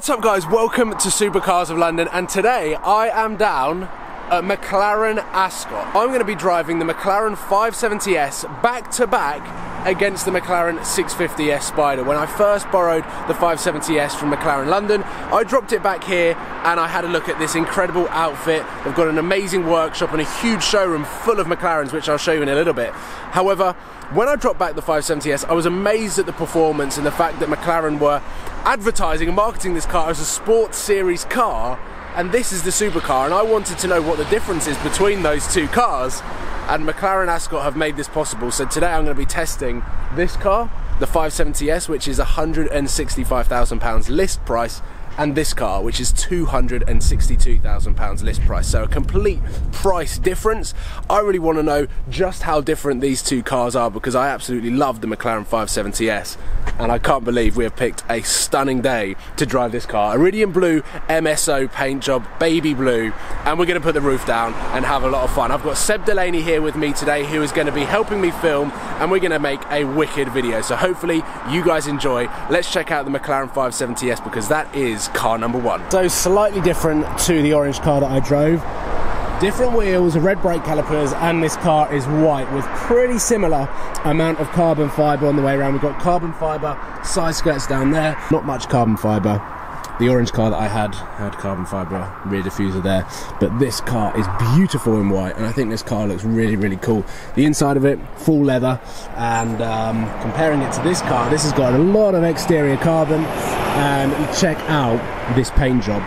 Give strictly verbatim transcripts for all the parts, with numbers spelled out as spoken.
What's up guys, welcome to Supercars of London, and today I am down at McLaren Ascot. I'm going to be driving the McLaren five seventy S back to back against the McLaren six fifty S Spider. When I first borrowed the five seventy S from McLaren London, I dropped it back here and I had a look at this incredible outfit. They've got an amazing workshop and a huge showroom full of McLarens, which I'll show you in a little bit. However, when I dropped back the five seventy S, I was amazed at the performance and the fact that McLaren were advertising and marketing this car as a sports series car, and this is the supercar, and I wanted to know what the difference is between those two cars, and McLaren Ascot have made this possible. So today I'm going to be testing this car, the five seventy S, which is one hundred sixty-five thousand pounds list price, and this car, which is two hundred sixty-two thousand pounds list price. So a complete price difference. I really want to know just how different these two cars are, because I absolutely love the McLaren five seventy S, and I can't believe we have picked a stunning day to drive this car. Iridium blue M S O paint job, baby blue, and we're going to put the roof down and have a lot of fun. I've got Seb Delaney here with me today, who is going to be helping me film, and we're going to make a wicked video. So hopefully you guys enjoy. Let's check out the McLaren five seventy S, because that is car number one. So slightly different to the orange car that I drove. Different wheels, red brake calipers, and this car is white with pretty similar amount of carbon fibre on the way around. We've got carbon fibre side skirts down there, not much carbon fibre. The orange car that I had had carbon fibre rear diffuser there, but this car is beautiful in white, and I think this car looks really, really cool. The inside of it, full leather, and um, comparing it to this car, this has got a lot of exterior carbon, and check out this paint job.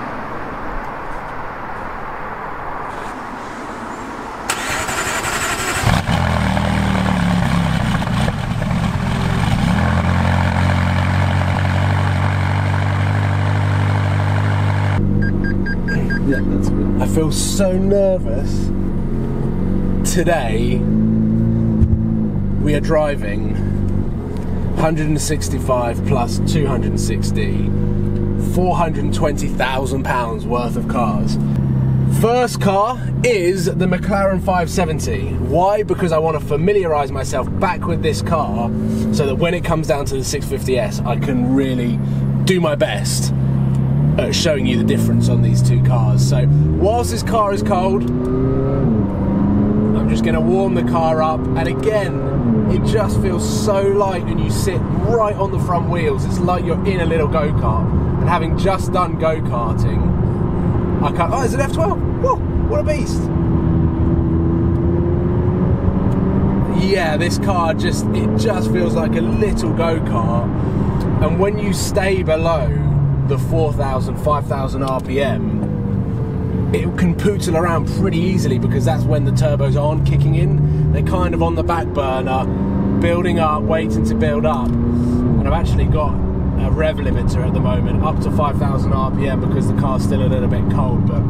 Yeah, that's good. I feel so nervous. Today we are driving one hundred sixty-five plus two hundred sixty, four hundred twenty thousand pounds worth of cars. First car is the McLaren five seventy. Why? Because I want to familiarise myself back with this car, so that when it comes down to the six fifty S, I can really do my best at showing you the difference on these two cars. So whilst this car is cold, I'm just going to warm the car up, and again, it just feels so light, and you sit right on the front wheels. It's like you're in a little go-kart, and having just done go-karting, I can't, oh, it's an F twelve, whoa, what a beast. Yeah, this car just, it just feels like a little go-kart, and when you stay below the four thousand, five thousand R P M, it can pootle around pretty easily, because that's when the turbos aren't kicking in. They're kind of on the back burner, building up, waiting to build up. And I've actually got a rev limiter at the moment up to five thousand R P M, because the car's still a little bit cold. But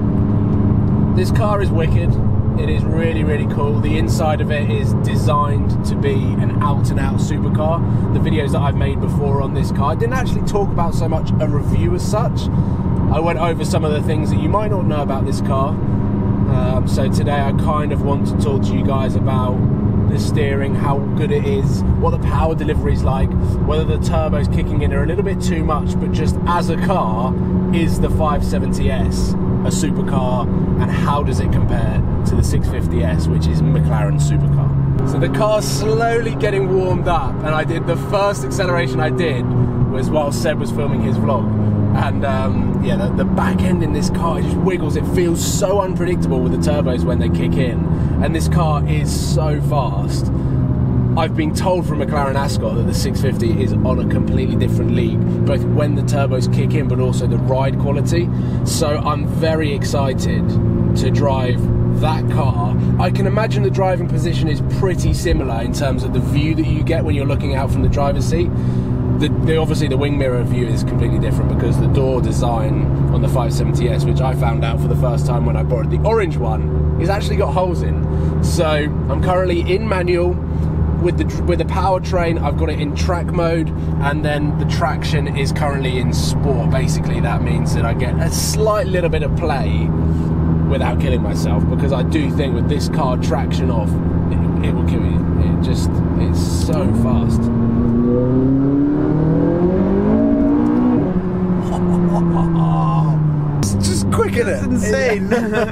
this car is wicked. It is really, really cool. The inside of it is designed to be an out-and-out supercar. The videos that I've made before on this car, I didn't actually talk about so much a review as such. I went over some of the things that you might not know about this car. Um, so today I kind of want to talk to you guys about the steering, how good it is, what the power delivery is like, whether the turbos kicking in are a little bit too much, but just as a car, is the five seventy S a supercar, and how does it compare to the six fifty S, which is McLaren's supercar. So the car's slowly getting warmed up, and I did, the first acceleration I did was while Seb was filming his vlog, and um, yeah, the, the back end in this car, it just wiggles. It feels so unpredictable with the turbos when they kick in, and this car is so fast. I've been told from McLaren Ascot that the six fifty is on a completely different league, both when the turbos kick in, but also the ride quality. So I'm very excited to drive that car. I can imagine the driving position is pretty similar in terms of the view that you get when you're looking out from the driver's seat. The, the, obviously the wing mirror view is completely different, because the door design on the five seventy S, which I found out for the first time when I borrowed the orange one, is actually got holes in. So I'm currently in manual. With the, with the powertrain, I've got it in track mode, and then the traction is currently in sport. Basically, that means that I get a slight little bit of play without killing myself, because I do think with this car, traction off, it, it will kill you. It just, it's so fast. It's just quick, isn't it? It's insane.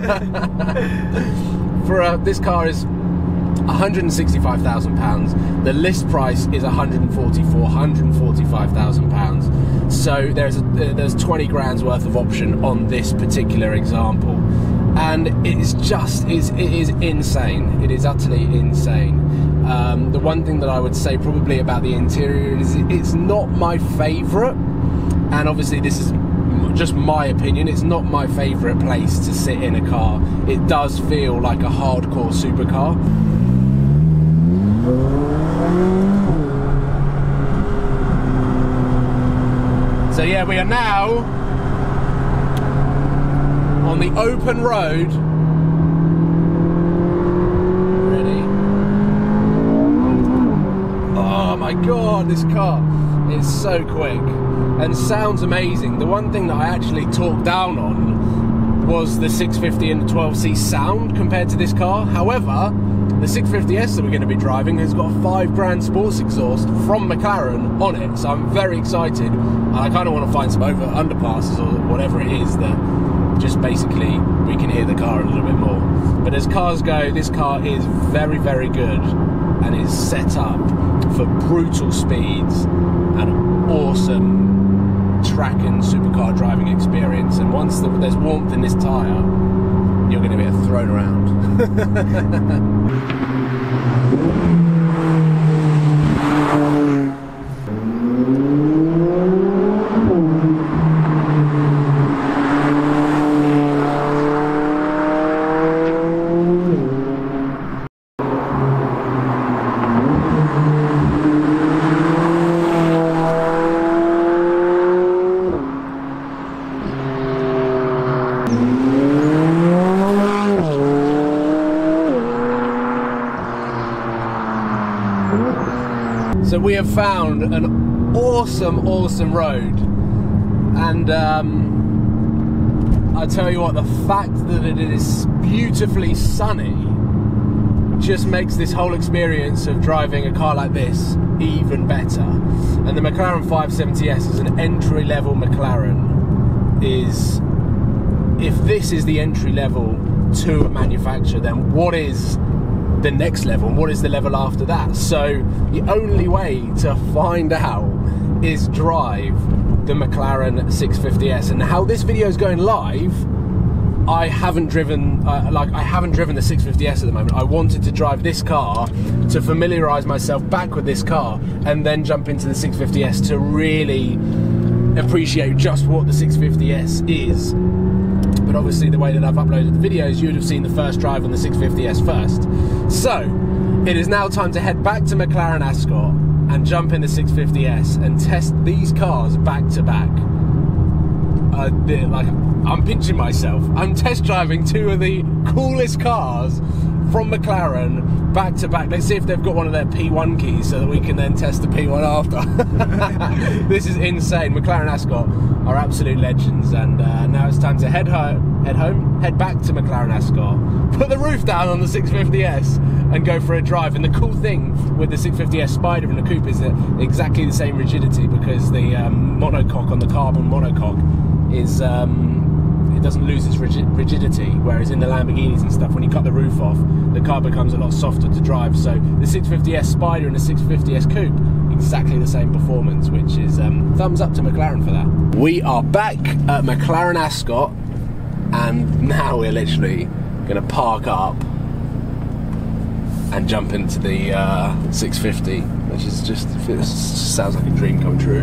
For uh, this car is one hundred sixty-five thousand pounds. The list price is one hundred forty-four, one hundred forty-five thousand pounds. So there's a, there's twenty grand's worth of option on this particular example, and it is just is it is insane. It is utterly insane. Um, the one thing that I would say probably about the interior is it's not my favourite, and obviously this is just my opinion. It's not my favourite place to sit in a car. It does feel like a hardcore supercar. So yeah, we are now on the open road. Ready? Oh my god, this car is so quick and sounds amazing. The one thing that I actually talked down on was the six fifty and the twelve C sound compared to this car. However, the six fifty S that we're going to be driving has got a five grand sports exhaust from McLaren on it, so I'm very excited. I kind of want to find some over underpasses or whatever it is that just basically we can hear the car a little bit more. But as cars go, this car is very, very good and is set up for brutal speeds and awesome track and supercar driving experience. And once the, there's warmth in this tyre, you're going to get thrown around. So we have found an awesome, awesome road, and um, I tell you what, the fact that it is beautifully sunny just makes this whole experience of driving a car like this even better. And the McLaren five seventy S is an entry-level McLaren. Is if this is the entry level to a manufacturer, then what is the next level, and what is the level after that? So the only way to find out is drive the McLaren six fifty S. And how this video is going live, I haven't driven uh, like I haven't driven the six fifty S at the moment. I wanted to drive this car to familiarise myself back with this car, and then jump into the six fifty S to really appreciate just what the six fifty S is. But obviously the way that I've uploaded the videos, you would have seen the first drive on the six fifty S first. So it is now time to head back to McLaren Ascot and jump in the six fifty S and test these cars back to back. Uh, like, I'm pinching myself. I'm test driving two of the coolest cars from McLaren back to back. Let's see if they've got one of their P one keys so that we can then test the P one after. This is insane. McLaren Ascot are absolute legends, and uh, now it's time to head home, head home, head back to McLaren Ascot, put the roof down on the six fifty S and go for a drive. And the cool thing with the six fifty S Spider and the Coupe is that exactly the same rigidity, because the um, monocoque on the carbon monocoque is um, it doesn't lose its rigid rigidity, whereas in the Lamborghinis and stuff, when you cut the roof off, the car becomes a lot softer to drive. So the six fifty S Spider and the six fifty S Coupe, exactly the same performance, which is um, thumbs up to McLaren for that. We are back at McLaren Ascot, and now we're literally going to park up and jump into the uh, six fifty, which is just, it sounds like a dream come true.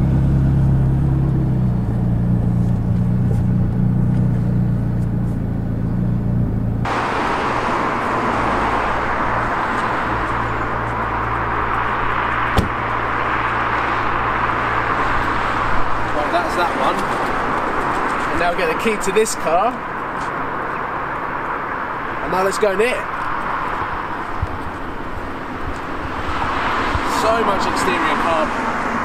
That's that one. And now we get the key to this car. And now let's go in it. So much exterior carbon.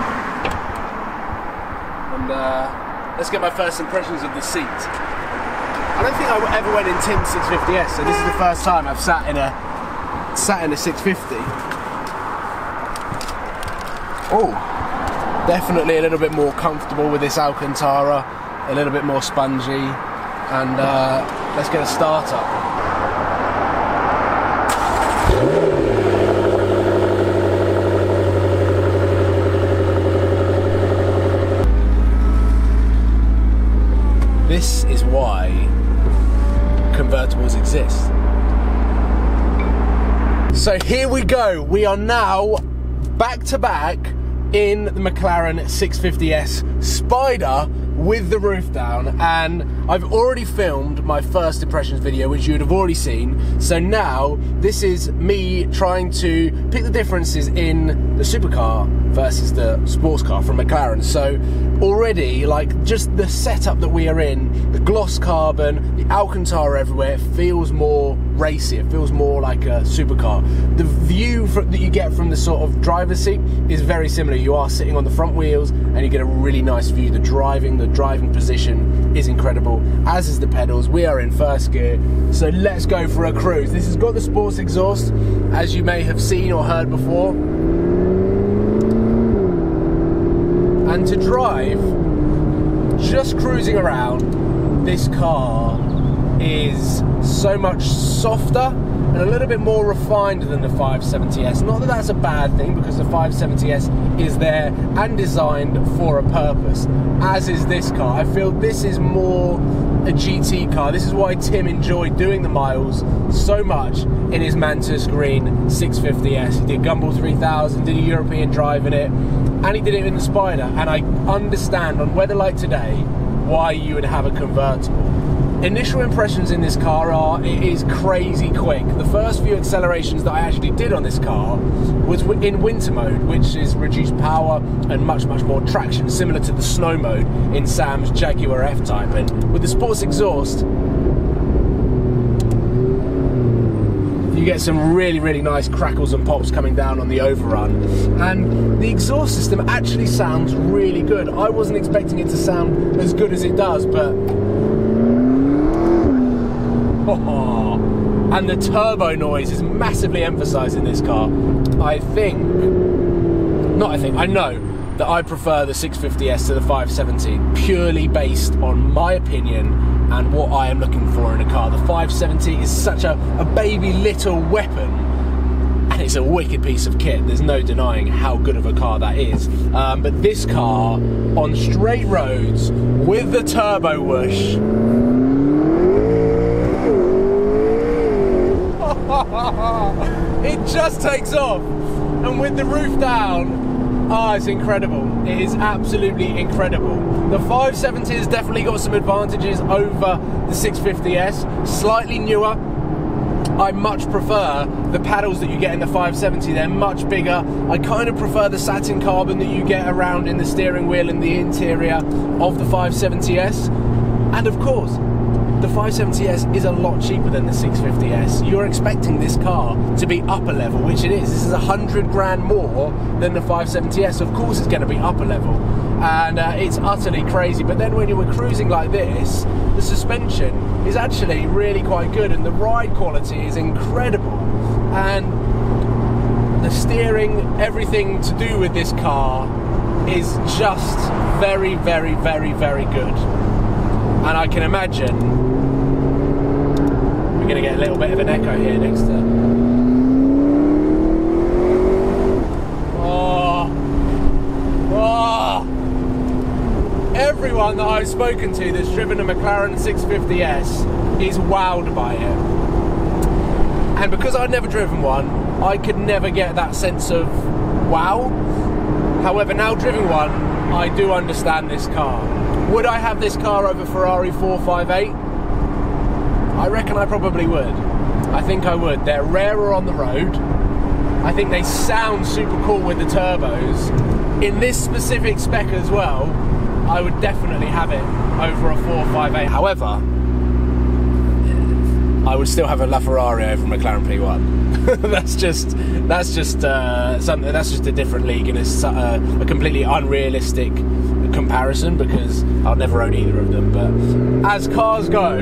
And uh, let's get my first impressions of the seat. I don't think I ever went in Tim's six fifty S, so this is the first time I've sat in a sat in a six fifty. Oh. Definitely a little bit more comfortable with this Alcantara. a little bit more spongy, and uh, let's get a start up. This is why convertibles exist. So here we go. We are now back to back in the McLaren six fifty S Spider with the roof down, and I've already filmed my first impressions video, which you'd have already seen. So now this is me trying to pick the differences in the supercar versus the sports car from McLaren. So already, like, just the setup that we are in, the gloss carbon, the Alcantara everywhere, it feels more racy, it feels more like a supercar. The view from, that you get from the sort of driver's seat is very similar. You are sitting on the front wheels and you get a really nice view. The driving, the driving position is incredible, as is the pedals. We are in first gear, so let's go for a cruise. This has got the sports exhaust, as you may have seen or heard before. And to drive, just cruising around, this car is so much softer and a little bit more refined than the five seventy S. Not that that's a bad thing, because the five seventy S is there and designed for a purpose, as is this car. I feel this is more a G T car. This is why Tim enjoyed doing the miles so much in his Mantis Green six fifty S. He did Gumball three thousand, did a European drive in it, and he did it in the Spider. And I understand, on weather like today, why you would have a convertible. Initial impressions in this car are, it is crazy quick. The first few accelerations that I actually did on this car was in winter mode, which is reduced power and much, much more traction, similar to the snow mode in Sam's Jaguar F-Type. And with the sports exhaust, you get some really, really nice crackles and pops coming down on the overrun. And the exhaust system actually sounds really good. I wasn't expecting it to sound as good as it does, but... Oh, and the turbo noise is massively emphasised in this car. I think, not I think, I know that I prefer the six fifty S to the five seventy, purely based on my opinion and what I am looking for in a car. The five seventy is such a, a baby little weapon, and it's a wicked piece of kit. There's no denying how good of a car that is. Um, but this car, on straight roads, with the turbo whoosh, it just takes off, and with the roof down, ah, oh, it's incredible. It is absolutely incredible. The five seventy has definitely got some advantages over the six fifty S. Slightly newer. I much prefer the paddles that you get in the five seventy. They're much bigger. I kind of prefer the satin carbon that you get around in the steering wheel and the interior of the five seventy S. And of course, the five seventy S is a lot cheaper than the six fifty S. You're expecting this car to be upper level, which it is. This is a hundred grand more than the five seventy S. Of course it's going to be upper level, and uh, it's utterly crazy. But then when you were cruising like this, the suspension is actually really quite good, and the ride quality is incredible. And the steering, everything to do with this car is just very, very, very, very good. And I can imagine we're going to get a little bit of an echo here next to... Oh, oh. Everyone that I've spoken to that's driven a McLaren six fifty S is wowed by it. And because I'd never driven one, I could never get that sense of wow. However, now driven one, I do understand this car. Would I have this car over Ferrari four fifty-eight? I reckon I probably would. I think I would. They're rarer on the road. I think they sound super cool with the turbos. In this specific spec as well, I would definitely have it over a four fifty-eight. However, I would still have a LaFerrari over McLaren P one. that's just that's just uh, something. That's just a different league, and it's uh, a completely unrealistic comparison because I'll never own either of them. But as cars go,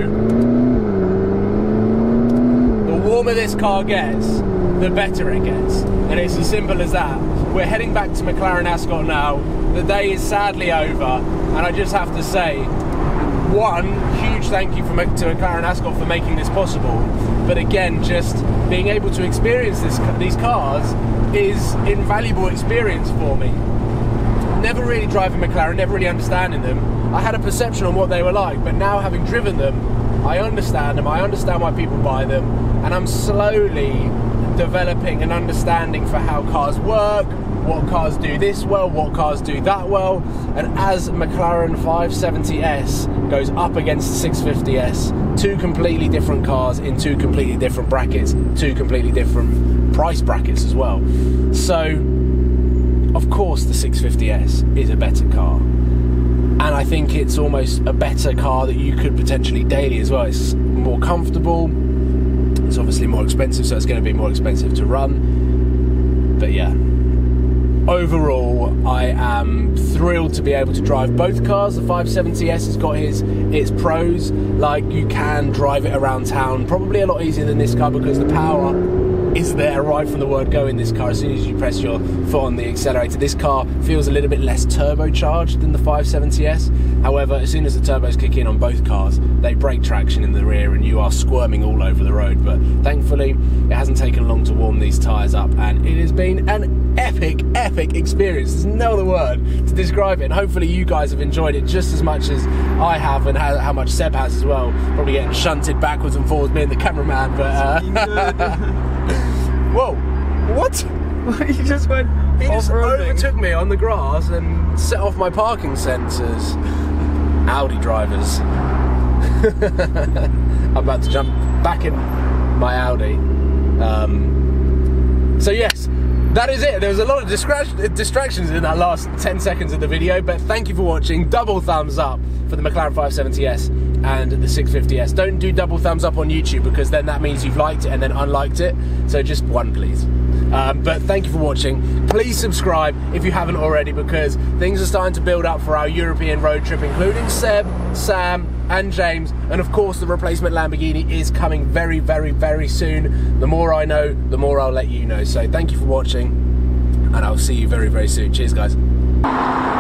the warmer this car gets, the better it gets, and it's as simple as that. We're heading back to McLaren Ascot now. The day is sadly over, and I just have to say, one, huge thank you for, to McLaren Ascot for making this possible. But again, just being able to experience this, these cars is invaluable experience for me. Never really driving McLaren, never really understanding them. I had a perception on what they were like, but now having driven them, I understand them, I understand why people buy them, and I'm slowly developing an understanding for how cars work, what cars do this well, what cars do that well, and as McLaren five seventy S goes up against the six fifty S, two completely different cars in two completely different brackets, two completely different price brackets as well. So, of course the six fifty S is a better car. And I think it's almost a better car that you could potentially daily as well. It's more comfortable, it's obviously more expensive, so it's going to be more expensive to run. But yeah, overall, I am thrilled to be able to drive both cars. The five seventy S has got his, its pros, like you can drive it around town, probably a lot easier than this car because the power is there right from the word go in this car. As soon as you press your foot on the accelerator, this car feels a little bit less turbocharged than the five seventy S. However, as soon as the turbos kick in on both cars, they break traction in the rear and you are squirming all over the road. But thankfully, it hasn't taken long to warm these tyres up, and it has been an epic, epic experience. There's no other word to describe it, and hopefully you guys have enjoyed it just as much as I have, and how, how much Seb has as well. Probably getting shunted backwards and forwards, being the cameraman, but uh, whoa, what? You just went He just off-roading. overtook me on the grass and set off my parking sensors. Audi drivers. I'm about to jump back in my Audi. Um, so yes, that is it. There was a lot of distra distractions in that last ten seconds of the video, but thank you for watching. Double thumbs up for the McLaren five seventy S and the six fifty S. Don't do double thumbs up on YouTube, because then that means you've liked it and then unliked it. So just one, please. Um, but thank you for watching. Please subscribe if you haven't already, because things are starting to build up for our European road trip, including Seb, Sam and James, and of course the replacement Lamborghini is coming very, very, very soon. The more I know, the more I'll let you know. So thank you for watching, and I'll see you very, very soon. Cheers, guys.